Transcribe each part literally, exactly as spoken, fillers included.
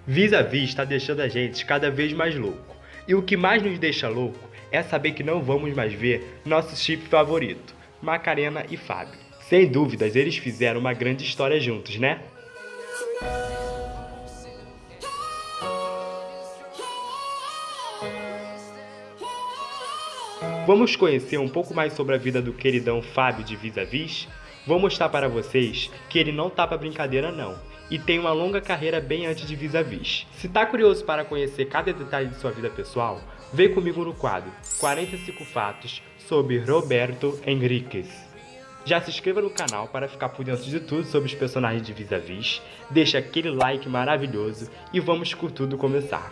Vis-a-vis está deixando a gente cada vez mais louco. E o que mais nos deixa louco é saber que não vamos mais ver nosso chip favorito, Macarena e Fábio. Sem dúvidas, eles fizeram uma grande história juntos, né? Vamos conhecer um pouco mais sobre a vida do queridão Fábio de Vis-a-Vis? Vou mostrar para vocês que ele não tá pra brincadeira não, e tem uma longa carreira bem antes de Vis-a-Vis. Se tá curioso para conhecer cada detalhe de sua vida pessoal, vem comigo no quadro quarenta e cinco Fatos sobre Roberto Enríquez. Já se inscreva no canal para ficar por dentro de tudo sobre os personagens de Vis-a-Vis, deixa aquele like maravilhoso e vamos com tudo começar.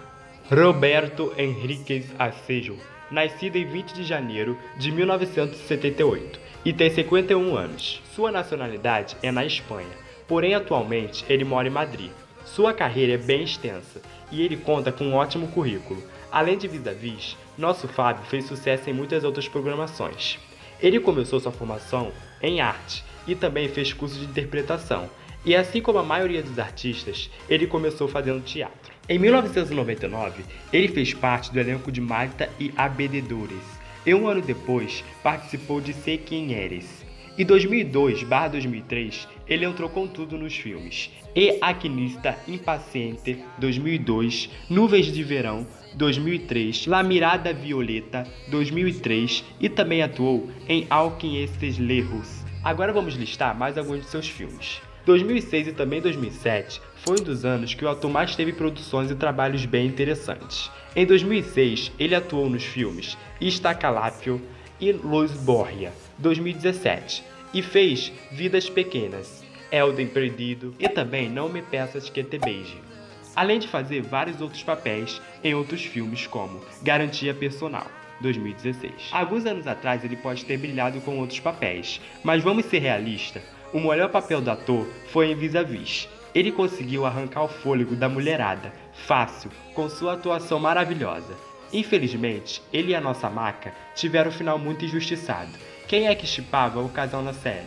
Roberto Enríquez Acejo, nascido em vinte de janeiro de mil novecentos e setenta e oito e tem cinquenta e um anos. Sua nacionalidade é na Espanha, porém atualmente ele mora em Madrid. Sua carreira é bem extensa e ele conta com um ótimo currículo. Além de Vis-a-Vis, nosso Fábio fez sucesso em muitas outras programações. Ele começou sua formação em arte e também fez curso de interpretação. E assim como a maioria dos artistas, ele começou fazendo teatro. Em mil novecentos e noventa e nove, ele fez parte do elenco de Marta e Abededores. E um ano depois, participou de Sei Quem Eres. Em dois mil e dois barra dois mil e três, ele entrou com tudo nos filmes E Aquinista Impaciente, dois mil e dois, Nuvens de Verão, dois mil e três, La Mirada Violeta, dois mil e três e também atuou em Alquim Estes Lerros. Agora vamos listar mais alguns de seus filmes. dois mil e seis e também dois mil e sete foi um dos anos que o ator mais teve produções e trabalhos bem interessantes. Em dois mil e seis, ele atuou nos filmes Estacalapio e Luz Borgia, dois mil e dezessete, e fez Vidas Pequenas, Elden Perdido e também Não Me Peças Que Te Beije. Além de fazer vários outros papéis em outros filmes como Garantia Personal, dois mil e dezesseis. Alguns anos atrás ele pode ter brilhado com outros papéis, mas vamos ser realistas, o melhor papel do ator foi em Vis-a-Vis. Ele conseguiu arrancar o fôlego da mulherada, fácil, com sua atuação maravilhosa. Infelizmente, ele e a nossa maca tiveram um final muito injustiçado. Quem é que shippava o casal na série?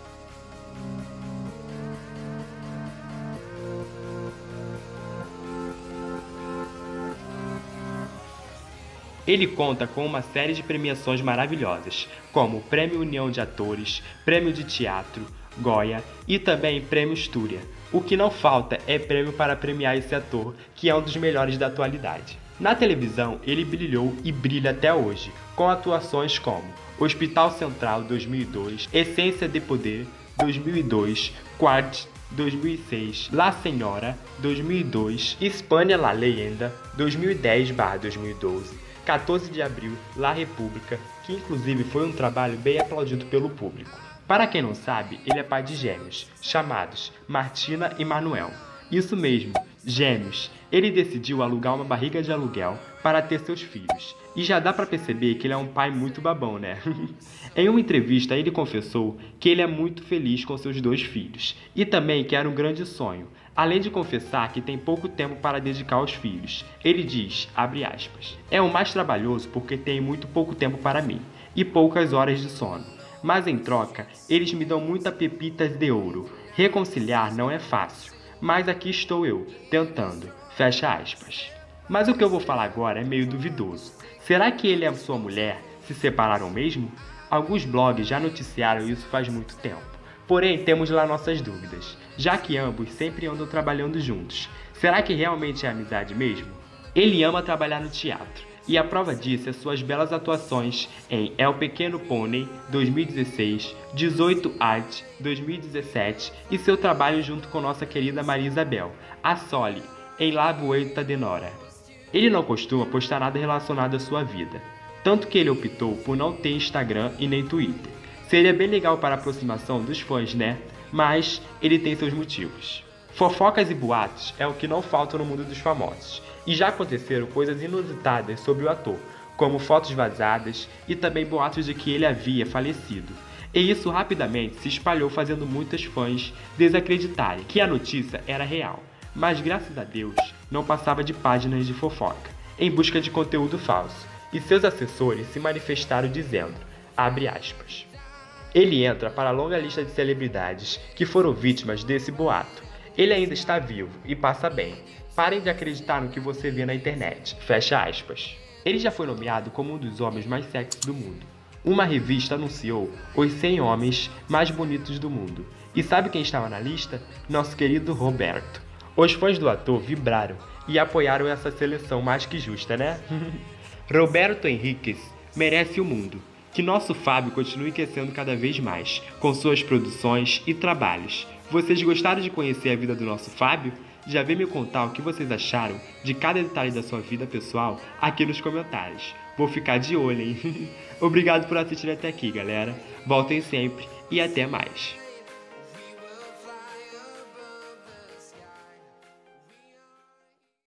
Ele conta com uma série de premiações maravilhosas, como o Prêmio União de Atores, Prêmio de Teatro, Goya e também Prêmio Astúria. O que não falta é prêmio para premiar esse ator, que é um dos melhores da atualidade. Na televisão, ele brilhou e brilha até hoje, com atuações como Hospital Central dois mil e dois, Essência de Poder dois mil e dois, Quart dois mil e seis, La Senhora dois mil e dois, Espanha La Leyenda dois mil e dez barra dois mil e doze, quatorze de abril, La República, que inclusive foi um trabalho bem aplaudido pelo público. Para quem não sabe, ele é pai de gêmeos, chamados Martina e Manuel. Isso mesmo, gêmeos. Ele decidiu alugar uma barriga de aluguel para ter seus filhos. E já dá para perceber que ele é um pai muito babão, né? Em uma entrevista, ele confessou que ele é muito feliz com seus dois filhos. E também que era um grande sonho. Além de confessar que tem pouco tempo para dedicar aos filhos. Ele diz, abre aspas, é o mais trabalhoso porque tem muito pouco tempo para mim. E poucas horas de sono. Mas em troca, eles me dão muitas pepitas de ouro. Reconciliar não é fácil, mas aqui estou eu, tentando. Fecha aspas. Mas o que eu vou falar agora é meio duvidoso. Será que ele e a sua mulher se separaram mesmo? Alguns blogs já noticiaram isso faz muito tempo. Porém, temos lá nossas dúvidas, já que ambos sempre andam trabalhando juntos. Será que realmente é amizade mesmo? Ele ama trabalhar no teatro. E a prova disso é suas belas atuações em El Pequeno Pônei, dois mil e dezesseis, dezoito Art, dois mil e dezessete e seu trabalho junto com nossa querida Maria Isabel, a Soli, em La Vuelta de Nora. Ele não costuma postar nada relacionado à sua vida, tanto que ele optou por não ter Instagram e nem Twitter. Seria bem legal para a aproximação dos fãs, né? Mas ele tem seus motivos. Fofocas e boatos é o que não falta no mundo dos famosos. E já aconteceram coisas inusitadas sobre o ator, como fotos vazadas e também boatos de que ele havia falecido. E isso rapidamente se espalhou, fazendo muitos fãs desacreditarem que a notícia era real. Mas graças a Deus não passava de páginas de fofoca, em busca de conteúdo falso. E seus assessores se manifestaram dizendo, abre aspas, ele entra para a longa lista de celebridades que foram vítimas desse boato. Ele ainda está vivo e passa bem. Parem de acreditar no que você vê na internet. Fecha aspas. Ele já foi nomeado como um dos homens mais sexy do mundo. Uma revista anunciou os cem homens mais bonitos do mundo. E sabe quem estava na lista? Nosso querido Roberto. Os fãs do ator vibraram e apoiaram essa seleção mais que justa, né? Roberto Henriquez merece o mundo. Que nosso Fábio continue crescendo cada vez mais, com suas produções e trabalhos. Vocês gostaram de conhecer a vida do nosso Fábio? Já vem me contar o que vocês acharam de cada detalhe da sua vida pessoal aqui nos comentários. Vou ficar de olho, hein? Obrigado por assistir até aqui, galera. Voltem sempre e até mais.